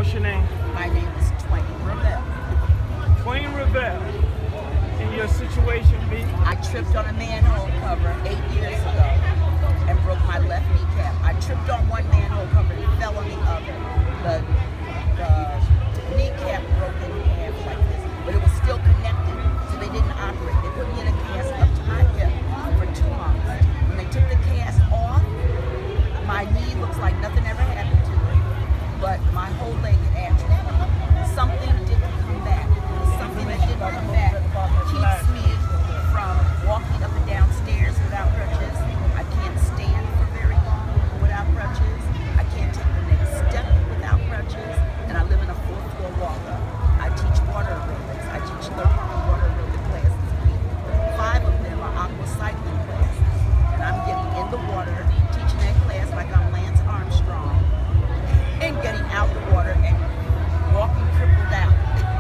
What's your name? My name is Twain Revelle. Twain Revelle. And your situation be? I tripped on a manhole cover 8 years ago and broke my left kneecap. I tripped on one manhole cover and fell on the other. The kneecap broke in half like this, but it was still connected, so they didn't operate. They put me in a cast up to my hip for 2 months. When they took the cast off, my knee looks like nothing ever happened to it, but my whole leg had atrophied. Something didn't come back. Something that didn't come back keeps me from walking up and down stairs without crutches. I can't stand for very long without crutches. I can't take the next step without crutches. And I live in a 4th floor walk-up. I teach water aerobics. I teach 30 water aerobic classes a week. 5 of them are aqua cycling classes. And I'm getting in the water, teaching that class like I'm Lance Armstrong, and getting out the water and walking crippled out.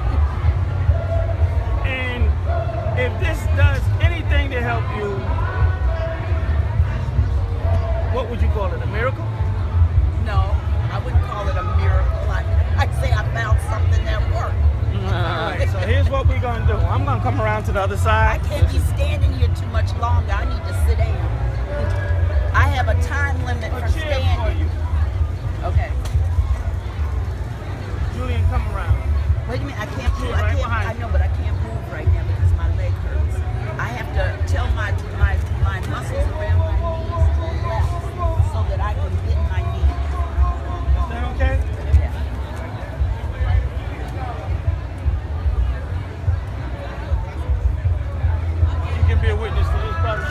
And if this does anything to help you, what would you call it? A miracle? No, I wouldn't call it a miracle. I'd say I found something that worked. Alright, so here's what we're going to do. I'm going to come around to the other side. I can't be standing here too much longer. I need to sit down. I have a time limit for standing. Okay. Julian, come around. Wait a minute, I can't move. Right behind I know, but I can't move right now because my leg hurts. I have to tell my muscles around my knees to relax so that I can bend my knee. Is that okay? Yeah. You can be a witness to this, brother.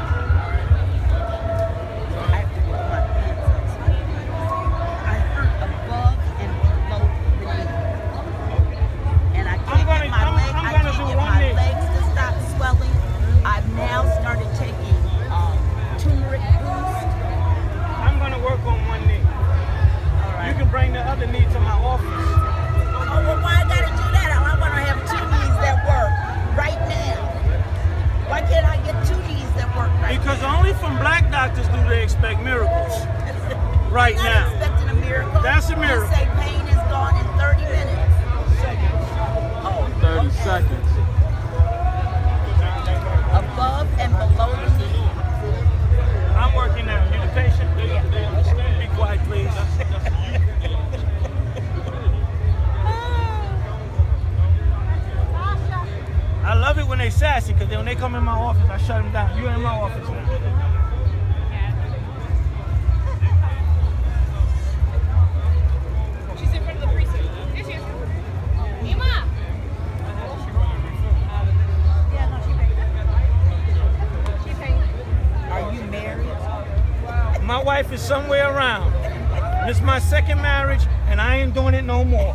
I have to put my pants up. I hurt above and below the knee. And I can't get my legs to stop swelling. I've now started taking turmeric boost. I'm going to work on one knee. All right. You can bring the other knee to my office. Oh, well, why I gotta do that? I want to have 2 knees that work right now. Why can't I get 2 knees that work right Because now? only from black doctors do they expect miracles. Right I'm now. not expecting a miracle. That's a miracle. You say pain is gone in 30 minutes. Oh, 30 okay. seconds. Above and below the knee. I'm working now. You the patient? Be quiet, please. I love it when they sassy, because when they come in my office, I shut them down. You're in my office now. She's in front of the precinct. There she is. Emma! Yeah, no, she paid. She paid. Are you married? My wife is somewhere around. This is my 2nd marriage, and I ain't doing it no more.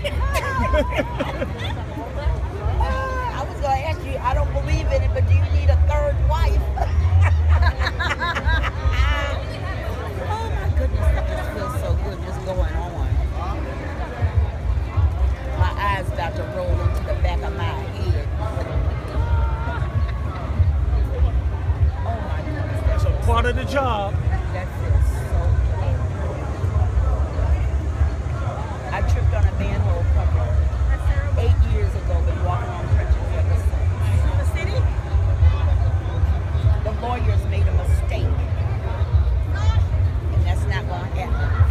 I was going to ask you, I don't believe in it, but do you need a 3rd wife? Oh my goodness, that just feels so good just going on. My eyes about to roll into the back of my head. Oh my goodness. That's a part of the job. That feels so good. I tripped on a manhole cover 8 years ago, been walking on crutches ever since. The city? The lawyers made a mistake. And that's not going to happen.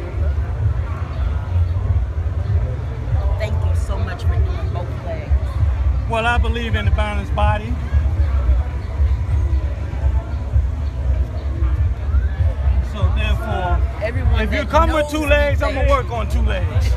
Thank you so much for doing both legs. Well, I believe in the balanced body. So therefore, Everyone if you that come with knows 2 legs, me I'm going to work on 2 legs.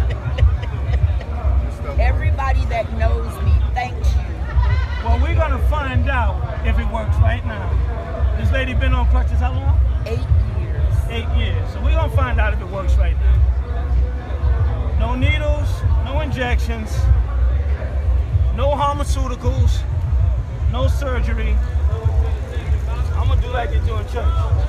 Everybody that knows me thanks you. Well, we're going to find out if it works right now. This lady been on crutches how long? 8 years. 8 years. So we're going to find out if it works right now. No needles, no injections, no pharmaceuticals, no surgery. I'm going to do like they do in church.